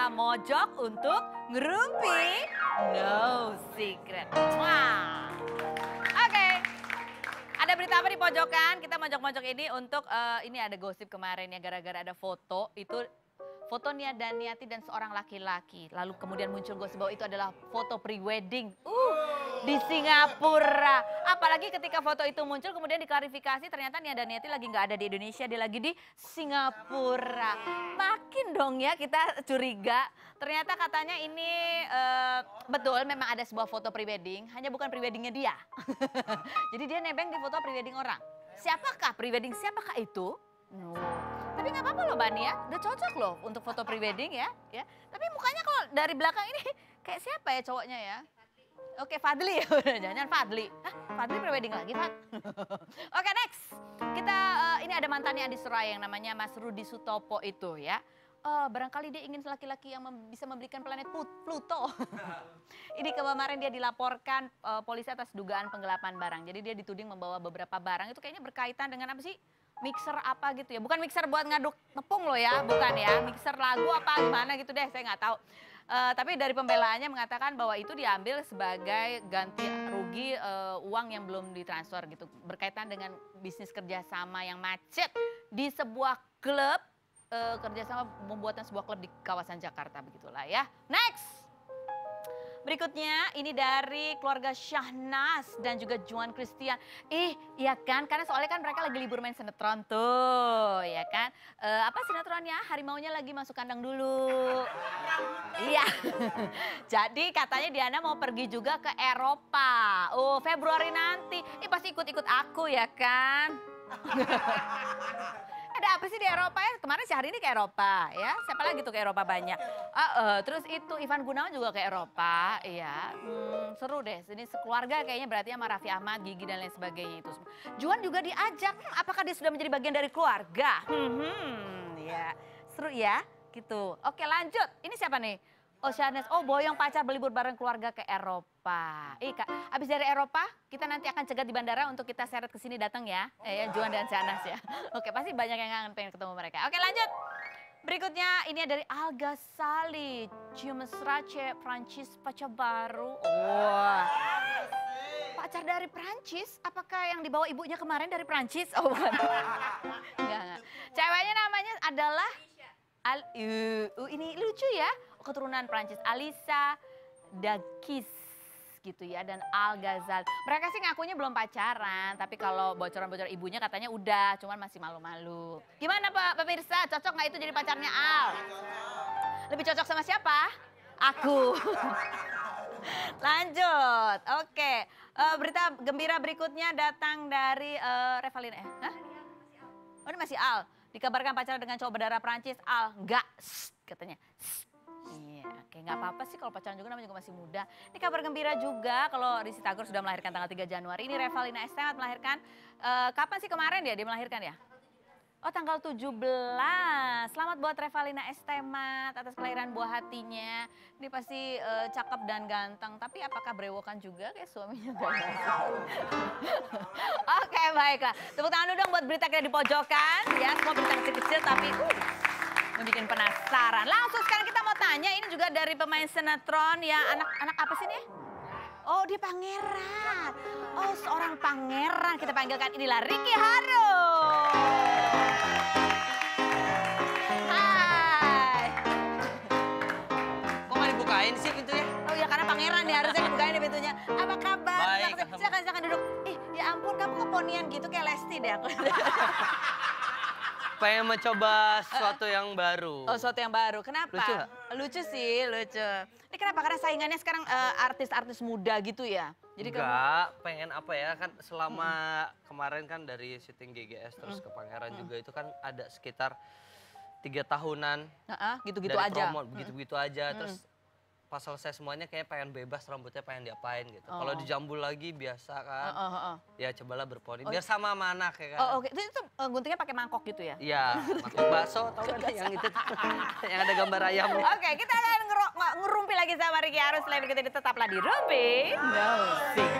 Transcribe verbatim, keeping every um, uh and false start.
kita mojok untuk ngerumpi No Secret. Wah. Oke. Ada berita apa di pojokan? Kita mojok-mojok ini untuk uh, ini ada gosip kemarin ya gara-gara ada foto itu foto Nia Daniati dan seorang laki-laki. Lalu kemudian muncul gosip bahwa itu adalah foto pre-wedding. Uh, di Singapura. Apalagi ketika foto itu muncul kemudian diklarifikasi ternyata Nia Daniati lagi nggak ada di Indonesia, dia lagi di Singapura. Makin dong ya kita curiga. Ternyata katanya ini uh, betul memang ada sebuah foto pre-wedding, hanya bukan pre-weddingnya dia. Jadi dia nebeng di foto pre-wedding orang. Siapakah pre-wedding? Siapakah itu? No. Tapi nggak apa-apa loh Mbak Nia, udah cocok loh untuk foto pre-wedding ya, ya. Tapi mukanya kalau dari belakang ini kayak siapa ya cowoknya ya? Oke Fadli ya, jangan-jangan Fadli. Hah, Fadli pre-wedding lagi Fad? Oke next, kita uh, ini ada mantannya Adi Suraya yang namanya Mas Rudi Sutopo itu ya. Uh, barangkali dia ingin laki-laki yang mem bisa membelikan planet Pluto. Ini kemarin dia dilaporkan uh, polisi atas dugaan penggelapan barang. Jadi dia dituding membawa beberapa barang itu kayaknya berkaitan dengan apa sih? Mixer apa gitu ya, bukan mixer buat ngaduk tepung loh ya, bukan ya, mixer lagu apa gimana gitu deh, saya nggak tahu. Uh, tapi dari pembelaannya mengatakan bahwa itu diambil sebagai ganti rugi uh, uang yang belum ditransfer gitu, berkaitan dengan bisnis kerjasama yang macet di sebuah klub, uh, kerjasama pembuatan sebuah klub di kawasan Jakarta begitulah ya. Next. Berikutnya ini dari keluarga Syahnas dan juga Juan Christian. Ih, iya kan? Karena soalnya kan mereka lagi libur main sinetron tuh, ya kan? E, apa sinetronnya? Harimaunya lagi masuk kandang dulu. Iya. Jadi katanya Diana mau pergi juga ke Eropa. Oh, Februari nanti. Ih, pasti ikut-ikut aku ya kan? Ada apa sih di Eropa ya? Kemarin Syahrini ke Eropa ya. Siapa lagi tuh ke Eropa banyak. Uh, uh, terus itu Ivan Gunawan juga ke Eropa. Iya, hmm, seru deh. Ini sekeluarga kayaknya berarti sama Raffi Ahmad, Gigi dan lain sebagainya itu. Juan juga diajak. Apakah dia sudah menjadi bagian dari keluarga? Hmm, hmm ya seru ya gitu. Oke lanjut. Ini siapa nih? Oh Syahnas, oh Boyong pacar berlibur bareng keluarga ke Eropa. Ih Kak, abis dari Eropa kita nanti akan cegat di bandara untuk kita seret ke sini datang ya. Eh ya, Juan dan Syahnas ya. Oke, pasti banyak yang kangen pengen ketemu mereka. Oke lanjut. Berikutnya ini dari Alga Sali. Cium mesra cewek Prancis pacar baru. Wah. Pacar dari Prancis? Apakah yang dibawa ibunya kemarin dari Prancis? Oh bukan. Enggak, enggak. Ceweknya namanya adalah Al uh, uh, ini lucu ya. Keturunan Prancis, Alisa Dakis gitu ya dan Al Ghazal. Mereka sih ngakunya belum pacaran, tapi kalau bocoran-bocoran ibunya katanya udah, cuman masih malu-malu. Gimana Pak pemirsa, cocok nggak itu jadi pacarnya Al? Lebih cocok sama siapa? Aku. Lanjut, oke. Uh, berita gembira berikutnya datang dari uh, Revalina. Eh? Hah? Oh ini masih Al. Dikabarkan pacaran dengan cowok berdarah Prancis, Al. Enggak, katanya. Iya, oke nggak apa-apa sih kalau pacaran juga namanya juga masih muda. Ini kabar gembira juga kalau Risty Tagor sudah melahirkan tanggal tiga Januari. Ini Revalina Estemat melahirkan, uh, kapan sih kemarin ya dia melahirkan ya? Oh tanggal tujuh belas. Selamat buat Revalina Estemat atas kelahiran buah hatinya. Ini pasti uh, cakep dan ganteng. Tapi apakah brewokan juga kayak suaminya? Oke baiklah. Tepuk tangan dulu dong buat berita kita di pojokan. Ya semua berita kecil-kecil tapi uh, membuat penasaran. Langsung sekarang kita mau tanya, ini juga dari pemain sinetron ya, anak-anak apa sih nih? Oh dia pangeran. Oh seorang pangeran, kita panggilkan inilah Ricky Harun. Hai. Kok nggak dibukain sih pintunya? Oh ya karena pangeran ya harusnya dibukain nih pintunya. Apa kabar? Baik. Silakan, silakan duduk. Ih ya ampun kamu keponian gitu kayak Lesti deh aku. Pengen mencoba sesuatu yang baru. Oh, sesuatu yang baru. Kenapa? Lucu gak? Lucu sih, lucu. Ini kenapa? Karena saingannya sekarang artis-artis uh, muda gitu ya? Jadi enggak, kamu... pengen apa ya, kan selama hmm. kemarin kan dari syuting G G S terus hmm. ke Pangeran hmm. juga itu kan ada sekitar tiga tahunan. Uh-uh, gitu-gitu dari aja. Promo, begitu-begitu aja. Hmm. Terus pas selesai semuanya kayak pengen bebas, rambutnya pengen diapain gitu. Oh. Kalau dijambul lagi biasa kan, uh, uh, uh. ya cobalah berponi. Oh. Biar sama sama anak ya kan. Oh oke, okay. Itu, itu uh, guntingnya pakai mangkok gitu ya? Iya, mangkok bakso tau kan yang itu yang ada gambar ayamnya. Oke, okay, kita akan ngerumpi lagi sama Ricky Harun. Selain berikut ini tetaplah di Rumpi No Secret.